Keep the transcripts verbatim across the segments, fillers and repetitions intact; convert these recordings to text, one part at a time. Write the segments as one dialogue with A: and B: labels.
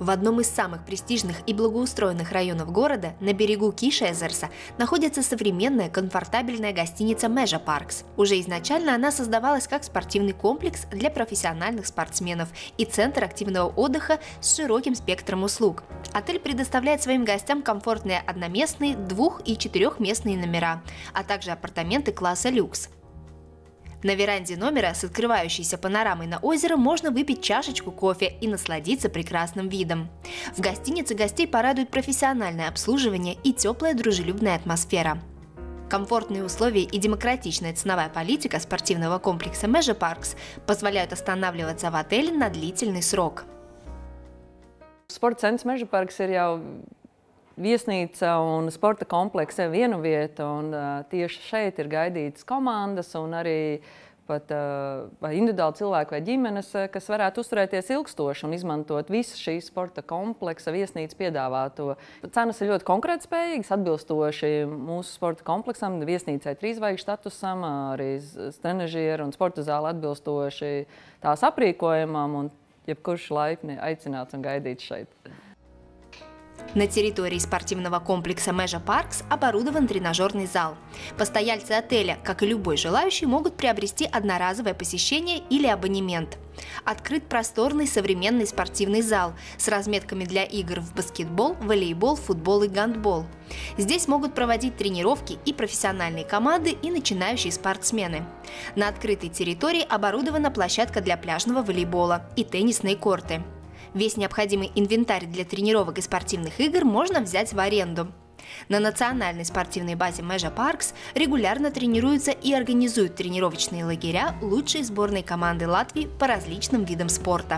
A: В одном из самых престижных и благоустроенных районов города, на берегу Киш-Эзерса, находится современная комфортабельная гостиница Межа Паркс. Уже изначально она создавалась как спортивный комплекс для профессиональных спортсменов и центр активного отдыха с широким спектром услуг. Отель предоставляет своим гостям комфортные одноместные, двух- и четырехместные номера, а также апартаменты класса люкс. На веранде номера с открывающейся панорамой на озеро можно выпить чашечку кофе и насладиться прекрасным видом. В гостинице гостей порадует профессиональное обслуживание и теплая дружелюбная атмосфера. Комфортные условия и демократичная ценовая политика спортивного комплекса Межа Паркс позволяют останавливаться в отеле на длительный срок.
B: Sporta centrs Meža parks ir jau viesnīca un sporta kompleksa vienu vietu, un uh, tieši šeit ir gaidītas komandas un arī pat uh, vai individuāli cilvēki vai ģimenes, kas varētu uzturēties ilgstoši un izmantot visu šīs sporta kompleksa viesnīcas piedāvāto. Cenas ir ļoti konkurētspējīgas, atbilstoši mūsu sporta kompleksam, viesnīcai trīsvaigžņu statusam, arī trenažieru un sporta zāli atbilstoši tās aprīkojumam, un jebkurš laipni aicināts un gaidīts šeit.
A: На территории спортивного комплекса Межа Паркс оборудован тренажерный зал. Постояльцы отеля, как и любой желающий, могут приобрести одноразовое посещение или абонемент. Открыт просторный современный спортивный зал с разметками для игр в баскетбол, волейбол, футбол и гандбол. Здесь могут проводить тренировки и профессиональные команды, и начинающие спортсмены. На открытой территории оборудована площадка для пляжного волейбола и теннисные корты. Весь необходимый инвентарь для тренировок и спортивных игр можно взять в аренду. На национальной спортивной базе Межа Паркс регулярно тренируются и организуют тренировочные лагеря лучшие сборной команды Латвии по различным видам спорта.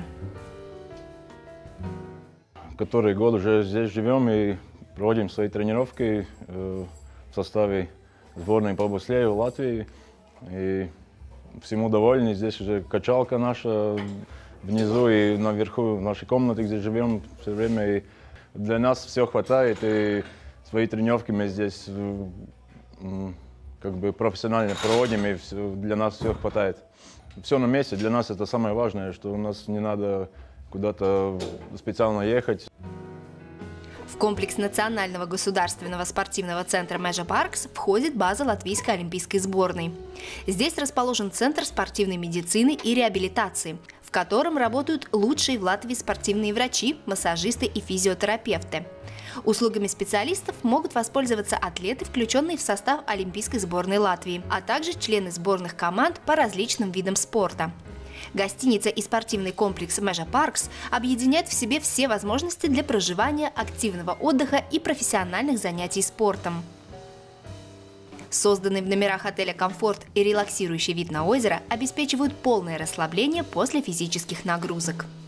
C: Который год уже здесь живем и проводим свои тренировки в составе сборной по бобслею Латвии. И всему довольны. Здесь уже качалка наша внизу и наверху в нашей комнате, где живем все время. И для нас все хватает, и свои тренировки мы здесь как бы профессионально проводим, и все, для нас все хватает. Все на месте, для нас это самое важное, что у нас не надо куда-то специально ехать.
A: В комплекс Национального государственного спортивного центра Межа Паркс входит база Латвийской олимпийской сборной. Здесь расположен Центр спортивной медицины и реабилитации, в котором работают лучшие в Латвии спортивные врачи, массажисты и физиотерапевты. Услугами специалистов могут воспользоваться атлеты, включенные в состав олимпийской сборной Латвии, а также члены сборных команд по различным видам спорта. Гостиница и спортивный комплекс Межа Паркс объединяют в себе все возможности для проживания, активного отдыха и профессиональных занятий спортом. Созданный в номерах отеля комфорт и релаксирующий вид на озеро обеспечивают полное расслабление после физических нагрузок.